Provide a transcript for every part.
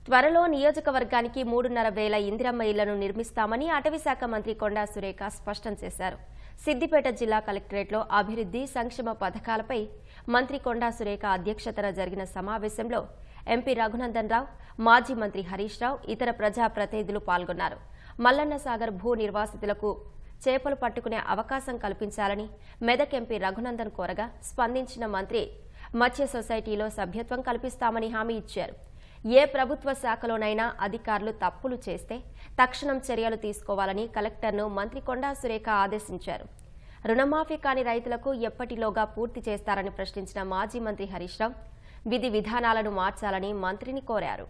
త్వరలో నియోజకవర్గానికి 3,500 ఇందిరమ్మ ఇళ్లను నిర్మిస్తామని అటవీశాఖ మంత్రి కొండా సురేఖ స్పష్టం చేశారు. సిద్దిపేట జిల్లా కలెక్టరేట్లో అభివృద్ధి సంక్షేమ పథకాలపై మంత్రి కొండా సురేఖ అధ్యక్షతన జరిగిన సమావేశంలో ఎంపీ రఘునందన్ రావు, మాజీ మంత్రి హరీష్ రావు, ఇతర ప్రజాప్రతినిధులు పాల్గొన్నారు. మల్లన్న సాగర్ భూ నిర్వాసితులకు చేపలు పట్టుకునే అవకాశం కల్పించాలని మెదక్ ఎంపీ రఘునందన్ కోరగా స్పందించిన మంత్రి మత్స్య సొసైటీలో సభ్యత్వం కల్పిస్తామని హామీ ఇచ్చారు. ఏ ప్రభుత్వ శాఖలోనైనా అధికారులు తప్పులు చేస్తే తక్షణం చర్యలు తీసుకోవాలని కలెక్టర్ను మంత్రి కొండా సురేఖ ఆదేశించారు. రుణమాఫీ కాని రైతులకు ఎప్పటిలోగా పూర్తి చేస్తారని ప్రశ్నించిన మాజీ మంత్రి హరీష్ రావు విధి విధానాలను మార్చాలని మంత్రిని కోరారు.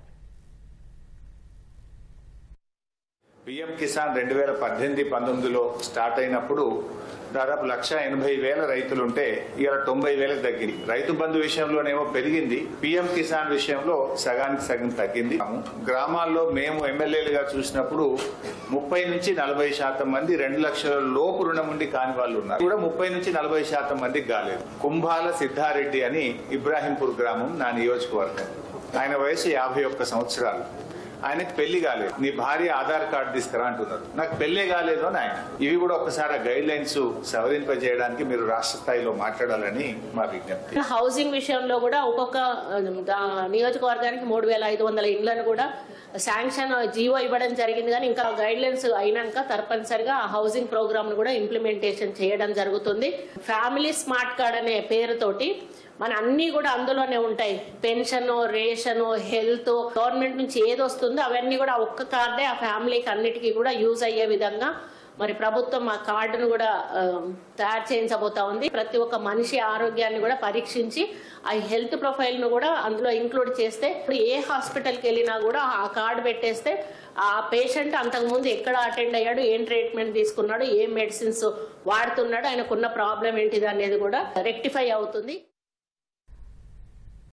పీఎం కిసాన్ 2018-19లో స్టార్ట్ అయినప్పుడు దాదాపు 1,80,000 రైతులుంటే ఇలా 90,000 తగ్గింది. రైతు బంధు విషయంలోనేమో పెరిగింది, పీఎం కిసాన్ విషయంలో సగానికి సగం తగ్గింది. గ్రామాల్లో మేము ఎమ్మెల్యేలుగా చూసినప్పుడు 30 నుంచి 40% మంది 2 లక్షల లోపు రుణం ఉండి కాని వాళ్ళు ఉన్నారు. కూడా 30 నుంచి 40% మందికి కాలేదు. కుంభాల సిద్ధారెడ్డి అని ఇబ్రాహీంపూర్ గ్రామం నా నియోజకవర్గం. ఆయన వయసు 51 సంవత్సరాలు. ఆయనకు పెళ్లి కాలేదు. నీ భార్య ఆధార్ కార్డు తీసుకురా అంటున్నారు. నాకు పెళ్లే కాలేదు అని ఆయన. ఇవి కూడా ఒకసారి గైడ్ లైన్స్ సవరింపజేయడానికి మీరు రాష్ట్ర స్థాయిలో మాట్లాడాలని మా విజ్ఞప్తి. హౌసింగ్ విషయంలో కూడా ఒక్కొక్క నియోజకవర్గానికి 3,500 ఇండ్లను కూడా శాంక్షన్ జీవో ఇవ్వడం జరిగింది. కానీ ఇంకా గైడ్ లైన్స్ అయినాక తప్పనిసరిగా హౌసింగ్ ప్రోగ్రామ్ ను కూడా ఇంప్లిమెంటేషన్ చేయడం జరుగుతుంది. ఫ్యామిలీ స్మార్ట్ కార్డ్ అనే పేరుతోటి మన అన్ని కూడా అందులోనే ఉంటాయి. పెన్షన్, రేషన్, హెల్త్, గవర్నమెంట్ నుంచి ఏది వస్తుందో అవన్నీ కూడా ఒక్క కార్డే ఆ ఫ్యామిలీకి అన్నిటికీ కూడా యూజ్ అయ్యే విధంగా మరి ప్రభుత్వం ఆ కార్డును కూడా తయారు చేయించబోతా ఉంది. ప్రతి ఒక్క మనిషి ఆరోగ్యాన్ని కూడా పరీక్షించి ఆ హెల్త్ ప్రొఫైల్ ను కూడా అందులో ఇంక్లూడ్ చేస్తే ఏ హాస్పిటల్కి వెళ్ళినా కూడా ఆ కార్డు పెట్టేస్తే ఆ పేషెంట్ అంతకుముందు ఎక్కడ అటెండ్ అయ్యాడు, ఏం ట్రీట్మెంట్ తీసుకున్నాడు, ఏ మెడిసిన్స్ వాడుతున్నాడు, ఆయనకున్న ప్రాబ్లం ఏంటిది అనేది కూడా రెక్టిఫై అవుతుంది.